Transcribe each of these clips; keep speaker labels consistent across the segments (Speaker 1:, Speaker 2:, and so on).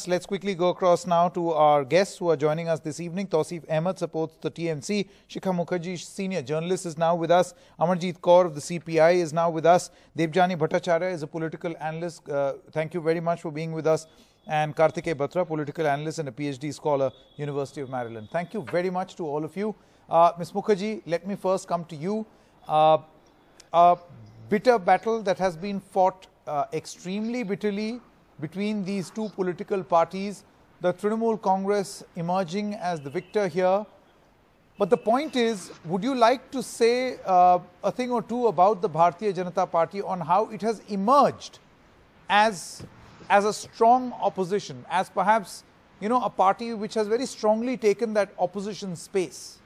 Speaker 1: Let's quickly go across now to our guests who are joining us this evening. Tausif Ahmed supports the TMC. Shikha Mukherjee, senior journalist, is now with us. Amarjeet Kaur of the CPI is now with us. Debjani Bhattacharya is a political analyst. Thank you very much for being with us. And Karthikey Batra, political analyst and a PhD scholar, University of Maryland. Thank you very much to all of you. Ms. Mukherjee, let me first come to you. A bitter battle that has been fought extremely bitterly between these two political parties, the Trinamool Congress emerging as the victor here. But the point is, would you like to say a thing or two about the Bharatiya Janata Party on how it has emerged as a strong opposition, as perhaps, you know, a party which has very strongly taken that opposition space?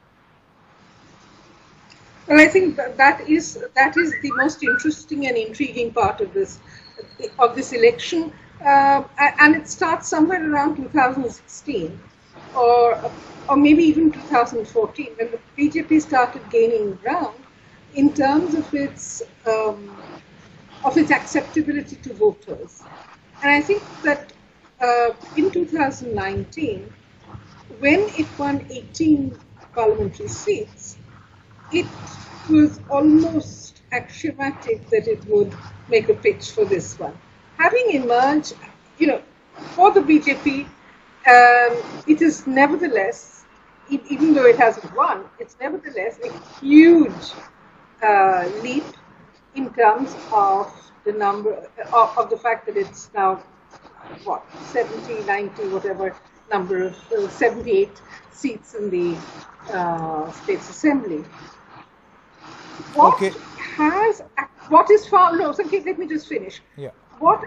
Speaker 2: Well, I think that is the most interesting and intriguing part of this election, and it starts somewhere around 2016, or maybe even 2014, when the BJP started gaining ground in terms of its acceptability to voters. And I think that in 2019, when it won 18 parliamentary seats, it was almost axiomatic that it would make a pitch for this one. Having emerged, you know, for the BJP, it is nevertheless, even though it hasn't won, it's nevertheless a huge leap in terms of the number of the fact that it's now, what, 70, 90, whatever number of 78 seats in the States Assembly. What is found? No, Sanket, let me just finish.
Speaker 1: Yeah.
Speaker 2: What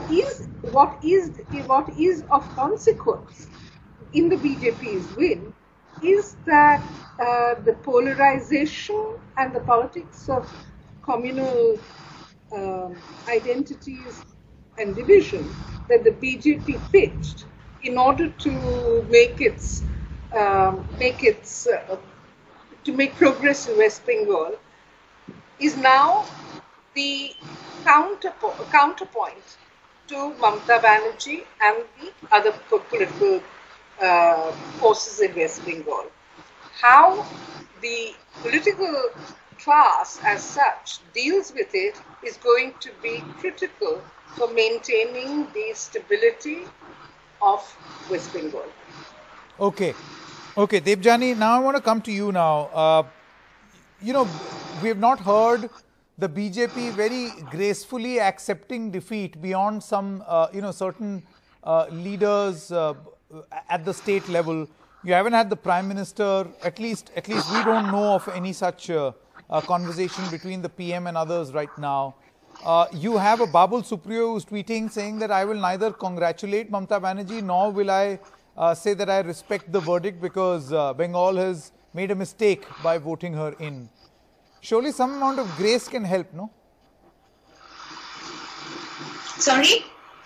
Speaker 2: is of consequence in the BJP's win is that the polarization and the politics of communal identities and division that the BJP pitched in order to make progress in West Bengal is now the counterpoint to Mamata Banerjee and the other political forces in West Bengal. How the political class as such deals with it is going to be critical for maintaining the stability of West Bengal.
Speaker 1: Okay, Debjani, now I want to come to you now. You know, we have not heard the BJP very gracefully accepting defeat beyond some, certain leaders at the state level. You haven't had the Prime Minister, at least we don't know of any such conversation between the PM and others right now. You have a Babul Supriyo who's tweeting saying that I will neither congratulate Mamata Banerjee nor will I say that I respect the verdict because Bengal has made a mistake by voting her in. Surely some amount of grace can help, no?
Speaker 3: Sorry?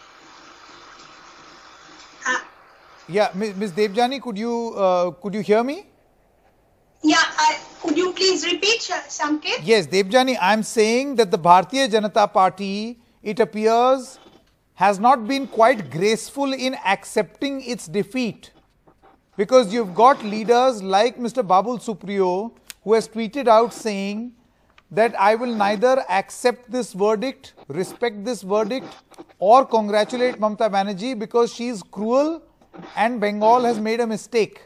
Speaker 1: Yeah, Ms. Debjani, could you hear me?
Speaker 3: Yeah, could you please repeat, Sanket?
Speaker 1: Yes, Debjani, I'm saying that the Bharatiya Janata Party, it appears, has not been quite graceful in accepting its defeat. Because you've got leaders like Mr. Babul Supriyo, who has tweeted out saying that I will neither accept this verdict, respect this verdict, or congratulate Mamata Banerjee because she is cruel and Bengal has made a mistake.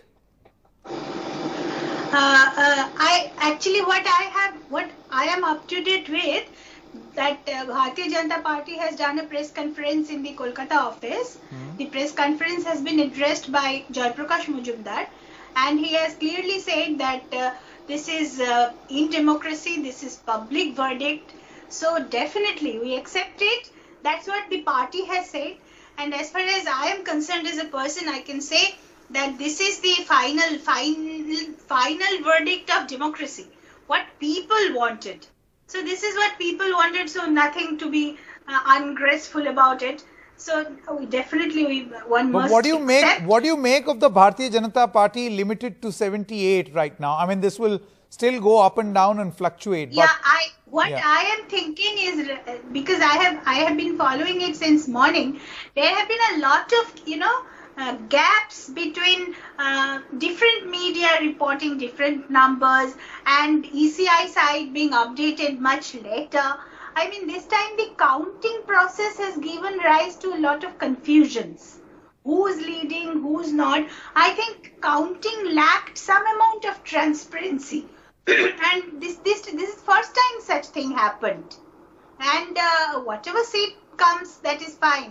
Speaker 3: What I am up to date with, that Bharatiya Janata Party has done a press conference in the Kolkata office. The press conference has been addressed by Joy Prakash Majumdar, and he has clearly said that this is in democracy, this is public verdict. So definitely we accept it. That's what the party has said. And as far as I am concerned as a person, I can say that this is the final verdict of democracy. What people wanted. So this is what people wanted. So nothing to be ungraceful about it. So one must
Speaker 1: what do you
Speaker 3: accept.
Speaker 1: make of the Bharatiya Janata Party limited to 78 right now? I mean, this will still go up and down and fluctuate.
Speaker 3: Yeah,
Speaker 1: But,
Speaker 3: I am thinking is, because I have been following it since morning. There have been a lot of gaps between different media reporting different numbers and ECI side being updated much later. I mean, this time the counting process has given rise to a lot of confusions. Who's leading, who's not. I think counting lacked some amount of transparency. And this is first time such thing happened. And whatever seat comes, that is fine.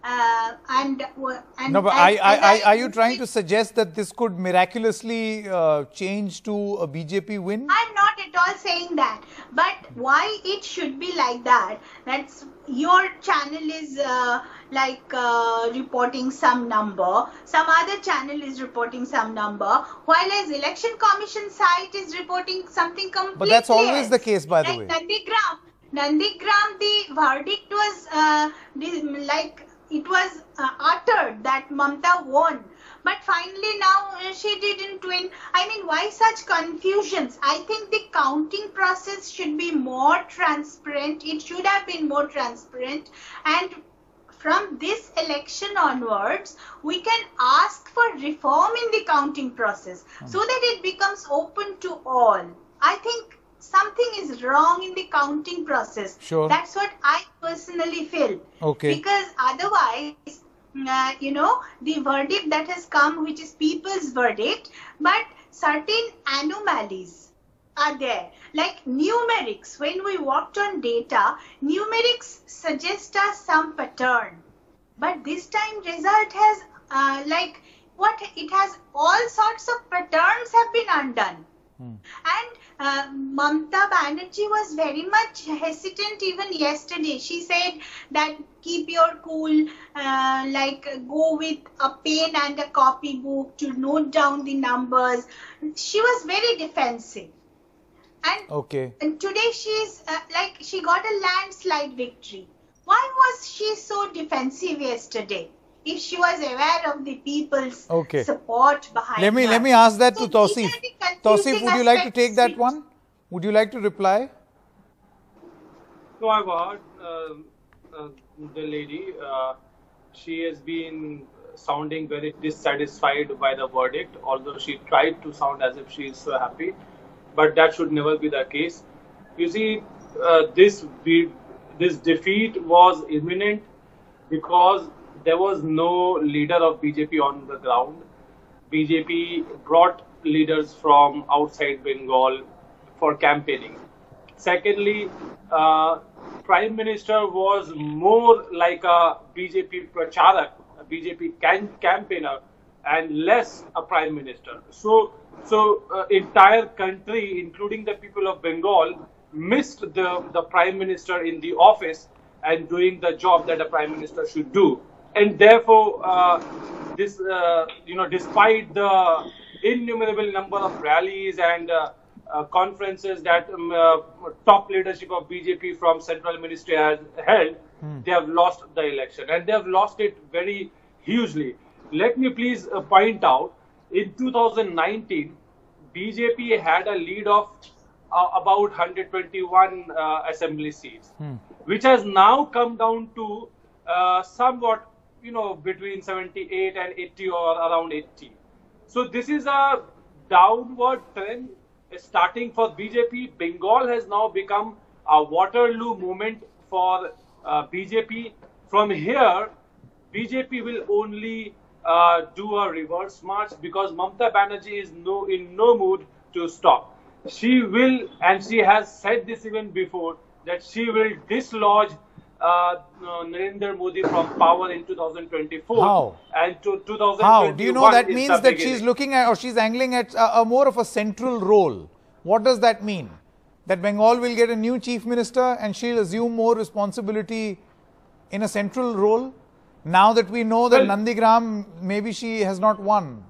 Speaker 1: No, but are you trying to suggest that this could miraculously change to a BJP win?
Speaker 3: I'm not at all saying that. But why it should be like that? That's your channel is reporting some number, some other channel is reporting some number, while as election commission site is reporting something completely.
Speaker 1: But that's always
Speaker 3: else.
Speaker 1: the case, by the way.
Speaker 3: Nandigram, the verdict was it was uttered that Mamta won. But finally now she didn't win. I mean, why such confusions? I think the counting process should be more transparent. It should have been more transparent. And from this election onwards, we can ask for reform in the counting process so that it becomes open to all. I think something is wrong in the counting process.
Speaker 1: Sure.
Speaker 3: That's what I personally feel.
Speaker 1: Okay.
Speaker 3: Because otherwise, the verdict that has come, which is people's verdict, but certain anomalies are there. Like numerics, when we worked on data, numerics suggest us some pattern. But this time result has, it has all sorts of patterns have been undone. And Mamta Banerjee was very much hesitant even yesterday. She said that keep your cool, go with a pen and a copybook to note down the numbers. She was very defensive. And today she's she got a landslide victory. Why was she so defensive yesterday? If she was aware of the people's support behind her.
Speaker 1: Let me ask that to Tausif. Tausif, would you like to take that one? Would you like to reply?
Speaker 4: No, I've heard the lady. She has been sounding very dissatisfied by the verdict, although she tried to sound as if she is so happy. But that should never be the case. You see, this defeat was imminent because there was no leader of BJP on the ground. BJP brought leaders from outside Bengal for campaigning. Secondly, Prime Minister was more like a BJP pracharak, a BJP campaigner, and less a Prime Minister. So entire country, including the people of Bengal, missed the Prime Minister in the office and doing the job that a Prime Minister should do. And therefore, despite the innumerable number of rallies and conferences that top leadership of BJP from Central Ministry has held, they have lost the election, and they have lost it very hugely. Let me please point out, in 2019, BJP had a lead of about 121 assembly seats, which has now come down to somewhat, between 78 and 80 or around 80. So this is a downward trend starting for BJP. Bengal has now become a Waterloo moment for BJP. From here, BJP will only do a reverse march because Mamta Banerjee is in no mood to stop. She will, and she has said this even before, that she will dislodge Narendra Modi from power in 2024.
Speaker 1: How?
Speaker 4: And to 2021.
Speaker 1: How? Do you know that means that she's looking at, or she's angling at a more of a central role? What does that mean? That Bengal will get a new chief minister and she'll assume more responsibility in a central role? Now that we know that Nandigram, maybe she has not won.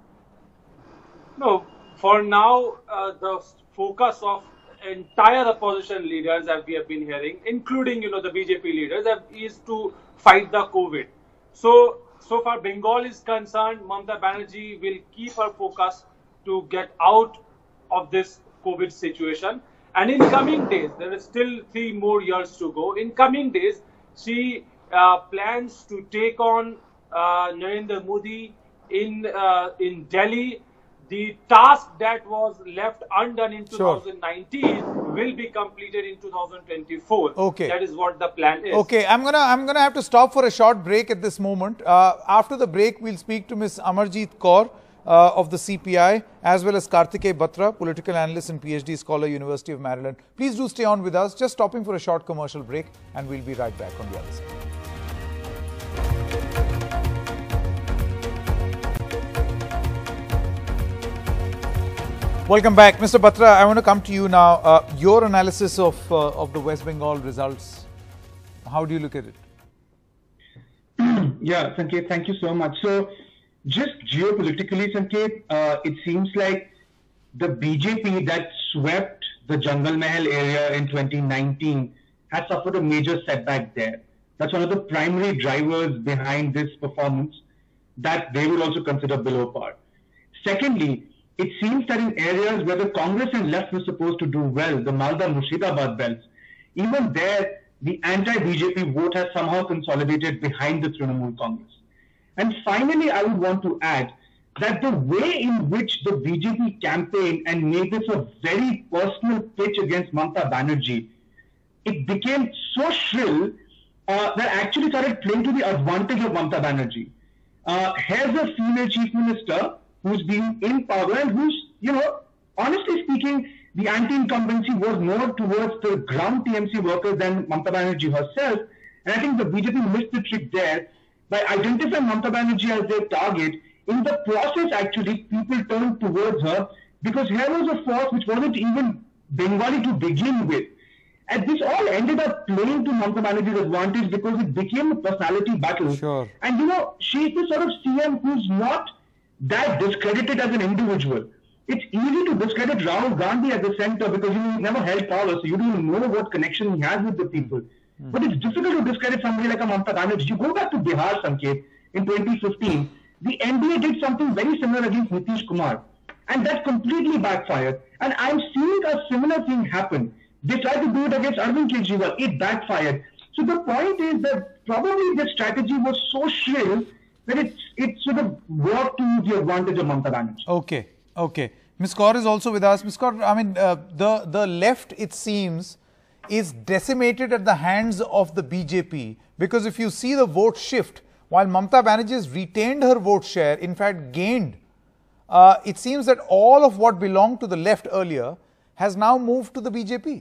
Speaker 4: No, for now, the focus of entire opposition leaders that we have been hearing, including the BJP leaders, is to fight the COVID. So far Bengal is concerned, Mamta Banerjee will keep her focus to get out of this COVID situation. And in coming days, there is still 3 more years to go. In coming days, she plans to take on Narendra Modi in Delhi. The task that was left undone in 2019 will be completed in 2024.
Speaker 1: Okay.
Speaker 4: That is what the plan is.
Speaker 1: Okay, I'm gonna have to stop for a short break at this moment. After the break, we'll speak to Ms. Amarjeet Kaur of the CPI, as well as Kartikeya Batra, political analyst and PhD scholar, University of Maryland. Please do stay on with us. Just stopping for a short commercial break, and we'll be right back on the other side. Welcome back. Mr. Batra, I want to come to you now. Your analysis of the West Bengal results, how do you look at it?
Speaker 5: Yeah, Sanket, thank you so much. So, just geopolitically, Sanket, it seems like the BJP that swept the Jangal Mahal area in 2019 has suffered a major setback there. That's one of the primary drivers behind this performance that they would also consider below par. Secondly, it seems that in areas where the Congress and left were supposed to do well, the Malda-Murshidabad belts, even there, the anti-BJP vote has somehow consolidated behind the Trinamool Congress. And finally, I would want to add that the way in which the BJP campaigned and made this a very personal pitch against Mamata Banerjee, it became so shrill that actually started playing to the advantage of Mamata Banerjee. Here's a female chief minister who's been in power and who's, honestly speaking, the anti-incumbency was more towards the ground TMC workers than Mamata Banerjee herself. And I think the BJP missed the trick there by identifying Mamata Banerjee as their target. In the process, actually, people turned towards her because here was a force which wasn't even Bengali to begin with. And this all ended up playing to Mamata Banerjee's advantage because it became a personality battle.
Speaker 1: Sure.
Speaker 5: And she's the sort of CM who's not that discredited as an individual. It's easy to discredit Rahul Gandhi at the center because he never held power, so you don't even know what connection he has with the people. But it's difficult to discredit somebody like a Mamata Banerjee. You go back to Bihar, Sanket, in 2015, the NDA did something very similar against Nitish Kumar, and that completely backfired. And I'm seeing a similar thing happen. They tried to do it against Arvind Kejriwal. It backfired. So the point is that probably the strategy was so shrill that it sort of worked to the advantage of Mamata Banerjee.
Speaker 1: Okay. Ms. Kaur is also with us. Ms. Kaur, I mean, the left, it seems, is decimated at the hands of the BJP, because if you see the vote shift, while Mamata Banerjee has retained her vote share, in fact gained, it seems that all of what belonged to the left earlier has now moved to the BJP.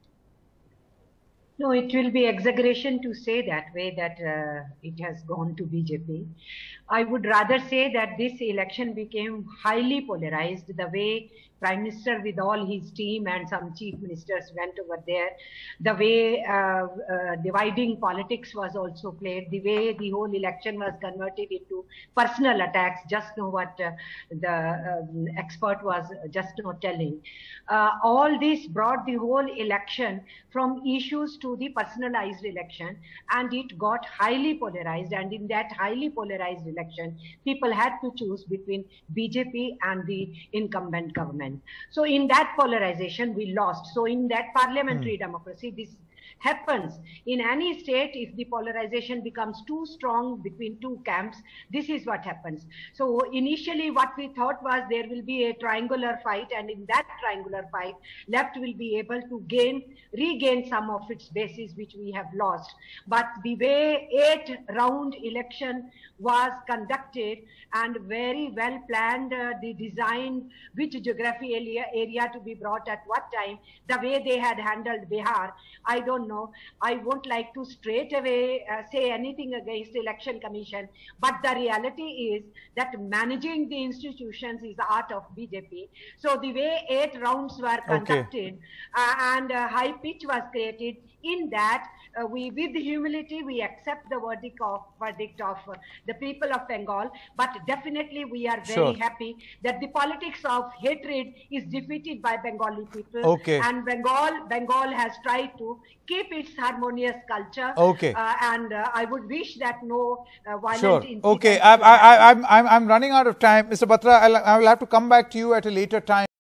Speaker 6: No, it will be exaggeration to say that way that it has gone to BJP. I would rather say that this election became highly polarized. The way Prime Minister with all his team and some chief ministers went over there, the way dividing politics was also played, the way the whole election was converted into personal attacks, just know what the expert was just not telling. All this brought the whole election from issues to the personalized election, and it got highly polarized. And in that highly polarized election, people had to choose between BJP and the incumbent government. So in that polarization, we lost. So in that parliamentary democracy, this happens. In any state, if the polarization becomes too strong between two camps, this is what happens. So initially what we thought was there will be a triangular fight, and in that triangular fight, left will be able to regain some of its bases which we have lost. But the way 8-round election was conducted and very well planned, the design, which geography area to be brought at what time, the way they had handled Bihar, I don't know. I won't like to straight away say anything against Election Commission, but the reality is that managing the institutions is the art of BJP. So the way 8 rounds were conducted and high pitch was created, in that we, with humility, we accept the verdict of the people of Bengal, but definitely we are very happy that the politics of hatred is defeated by Bengali people, and Bengal has tried to keep its harmonious culture, and I would wish that no violent incidents.
Speaker 1: I'm running out of time, Mr. Batra. I will have to come back to you at a later time.